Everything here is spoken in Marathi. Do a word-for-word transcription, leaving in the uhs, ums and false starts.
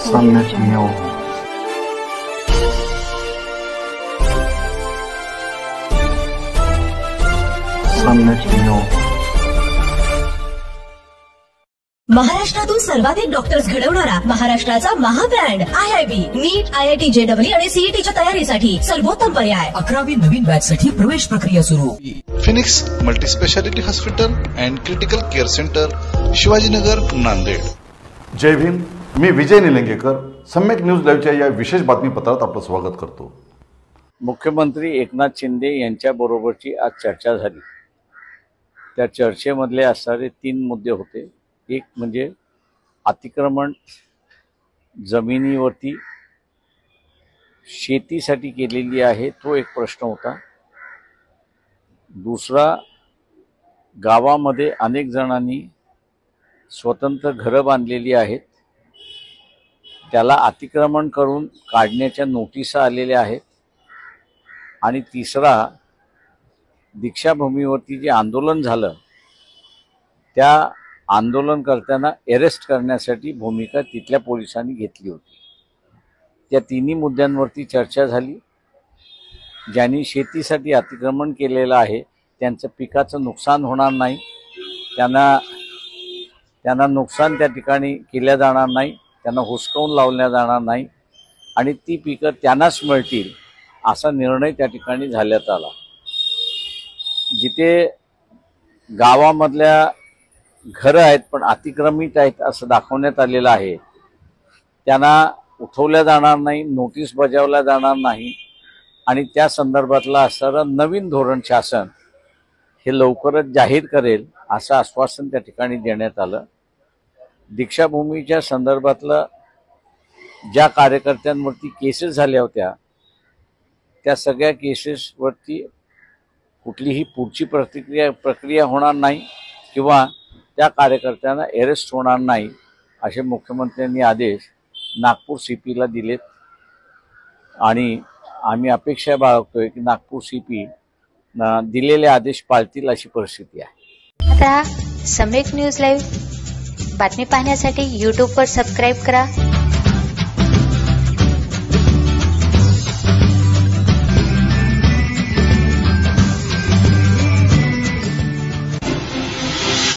सम्यक न्यूज सम्यक न्यूज महाराष्ट्रातून सर्वाधिक डॉक्टर्स घडवणारा महाराष्ट्राचा महाब्रँड I I B NEET I I T J W आणि सीईटीच्या तयारीसाठी सर्वोत्तम पर्याय. अकरावी नवीन बॅच साठी प्रवेश प्रक्रिया सुरू. Phoenix multispeciality hospital and critical care centre, Shivajinagar, Nanded. Jai Bhim. मी विजय निलंगेकर सम्यक न्यूज लाईव्हच्या या विशेष बातमीपत्रात आपलं स्वागत करतो. मुख्यमंत्री एकनाथ शिंदे यांच्याबरोबरची आज चर्चा झाली. त्या चर्चेमधले असणारे तीन मुद्दे होते. एक म्हणजे अतिक्रमण जमिनीवरती शेतीसाठी केलेली आहे तो एक प्रश्न होता. दुसरा, गावामध्ये अनेक जणांनी स्वतंत्र घरं बांधलेली आहेत, त्याला अतिक्रमण करून काढण्याच्या नोटिसा आलेल्या आहेत. आणि तिसरा, दीक्षाभूमीवरती जे आंदोलन झालं त्या आंदोलन करताना अरेस्ट करण्यासाठी भूमिका तिथल्या पोलिसांनी घेतली होती. त्या तिन्ही मुद्द्यांवरती चर्चा झाली. ज्यांनी शेतीसाठी अतिक्रमण केलेलं आहे त्यांचं पिकाचं नुकसान होणार नाही, त्यांना त्यांना नुकसान त्या ठिकाणी केल्या जाणार नाही, त्यांना हुसकावून लावल्या जाणार नाही आणि ती पिकं त्यांनाच मिळतील असा निर्णय त्या ठिकाणी झाल्यात आला. जिथे गावामधल्या घरं आहेत पण अतिक्रमित आहेत असं दाखवण्यात आलेलं आहे, त्यांना उठवल्या जाणार नाही, नोटीस बजावल्या जाणार नाही आणि त्या संदर्भातला असणारं नवीन धोरण शासन हे लवकरच जाहीर करेल असं आश्वासन त्या ठिकाणी देण्यात आलं. दीक्षाभूमीच्या संदर्भातलं ज्या कार्यकर्त्यांवरती केसेस झाल्या होत्या त्या सगळ्या केसेसवरती कुठलीही पुढची प्रतिक्रिया प्रक्रिया होणार नाही किंवा त्या कार्यकर्त्यांना अरेस्ट होणार नाही असे मुख्यमंत्र्यांनी आदेश नागपूर सी पीला दिलेत आणि आम्ही अपेक्षा बाळगतोय की नागपूर सी पी दिलेले आदेश पाळतील अशी परिस्थिती आहे. आता सम्यक न्यूज लाईव्ह बातमी पाहण्यासाठी यूट्यूबवर सबस्क्राईब करा